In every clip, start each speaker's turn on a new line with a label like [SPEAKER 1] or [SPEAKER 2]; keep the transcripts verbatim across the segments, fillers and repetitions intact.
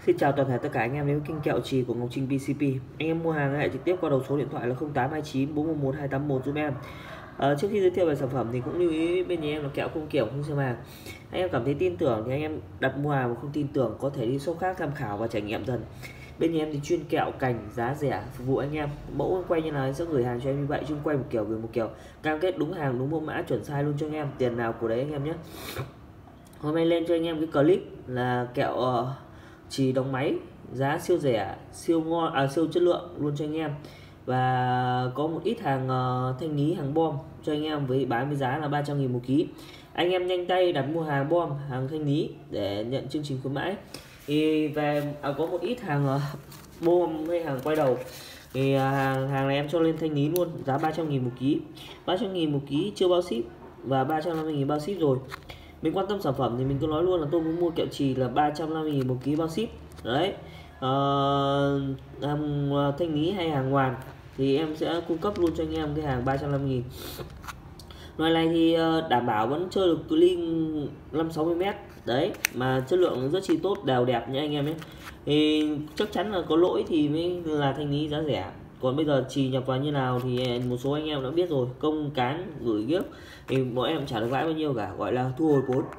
[SPEAKER 1] Xin chào toàn thể tất cả anh em đến với kênh kẹo trì của Ngọc Trinh pê xê pê. Anh em mua hàng hãy trực tiếp qua đầu số điện thoại là không tám hai chín bốn một một hai tám một giúp em. À, trước khi giới thiệu về sản phẩm thì cũng lưu ý bên nhà em là kẹo không kiểm không xem hàng. Anh em cảm thấy tin tưởng thì anh em đặt mua hàng, mà không tin tưởng có thể đi shop khác tham khảo và trải nghiệm dần. Bên nhà em thì chuyên kẹo cành giá rẻ phục vụ anh em. Mẫu quay như nào sẽ gửi hàng cho em như vậy, chung quay một kiểu gửi một kiểu, cam kết đúng hàng đúng mẫu mã chuẩn size luôn cho anh em, tiền nào của đấy anh em nhé. Hôm nay lên cho anh em cái clip là kẹo uh, chỉ đóng máy, giá siêu rẻ, siêu ngon, à, siêu chất lượng luôn cho anh em. Và có một ít hàng uh, thanh lý, hàng bom cho anh em với bán với giá là ba trăm nghìn một ký. Anh em nhanh tay đặt mua hàng bom, hàng thanh lý để nhận chương trình khuyến mãi. Thì về à, có một ít hàng uh, bom hay hàng quay đầu thì uh, hàng hàng này em cho lên thanh lý luôn, giá ba trăm nghìn một ký, ba trăm nghìn một ký chưa bao ship và ba trăm năm mươi nghìn bao ship rồi. Mình quan tâm sản phẩm thì mình cứ nói luôn là tôi muốn mua kẹo trì là ba trăm năm mươi nghìn một ký bao ship đấy. Uh, hàng thanh lý hay hàng hoàn thì em sẽ cung cấp luôn cho anh em cái hàng ba trăm năm mươi nghìn. Loại này thì đảm bảo vẫn chơi được cự ly năm sáu mươi mét đấy, mà chất lượng rất chi tốt, đều đẹp nha anh em ấy. Thì chắc chắn là có lỗi thì mới là thanh lý giá rẻ. Còn bây giờ trì nhập vào như nào thì một số anh em đã biết rồi, công cán gửi ghiếc thì bọn em trả được lãi bao nhiêu cả, gọi là thu hồi vốn.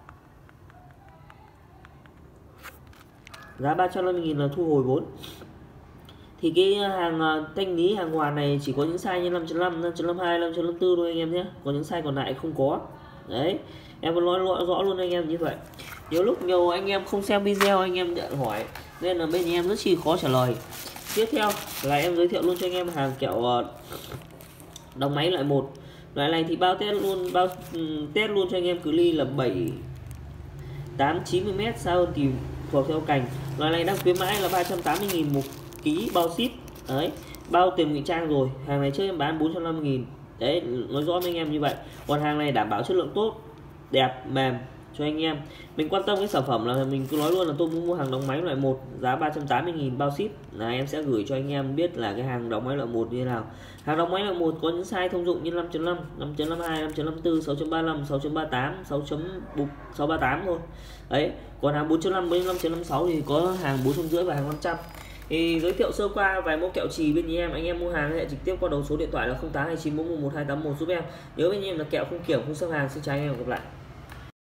[SPEAKER 1] Giá ba trăm năm mươi nghìn là thu hồi vốn. Thì cái hàng thanh lý hàng hoàn này chỉ có những size như năm chấm năm, năm chấm năm hai, năm chấm năm tư thôi anh em nhé, còn những size còn lại không có đấy. Em có nói rõ, rõ luôn anh em như vậy. Nhiều lúc nhiều anh em không xem video anh em nhận hỏi nên là bên em rất chi khó trả lời. Tiếp theo là em giới thiệu luôn cho anh em hàng kẹo đóng máy loại một. Loại này thì bao test luôn, bao test luôn cho anh em cự ly là bảy, tám, chín mươi mét, xa hơn thì thuộc theo cành. Loại này đang khuyến mãi là ba trăm tám mươi nghìn một ký bao ship đấy, bao tiền ngụy trang rồi. Hàng này trước em bán bốn trăm năm mươi nghìn đấy, nói rõ với anh em như vậy. Còn hàng này đảm bảo chất lượng tốt, đẹp, mềm cho anh em. Mình quan tâm cái sản phẩm là mình cứ nói luôn là tôi muốn mua hàng đóng máy loại một, giá ba trăm tám mươi nghìn bao ship, là em sẽ gửi cho anh em biết là cái hàng đóng máy loại một như thế nào. Hàng đóng máy loại một có những size thông dụng như năm chấm năm, năm chấm năm hai, năm chấm năm tư, sáu chấm ba lăm, sáu chấm ba tám, sáu chấm ba tám thôi đấy. Còn hàng bốn chấm năm với năm chấm năm sáu thì có hàng bốn trăm rưỡi và hàng năm trăm. Thì giới thiệu sơ qua vài mẫu kẹo trì bên nhà em. Anh em mua hàng hãy trực tiếp qua đầu số điện thoại là không tám hai chín bốn một một hai tám một giúp em. Nhớ bên nhà em là kẹo không kiểm không xếp hàng. Xin chào anh em, gặp lại.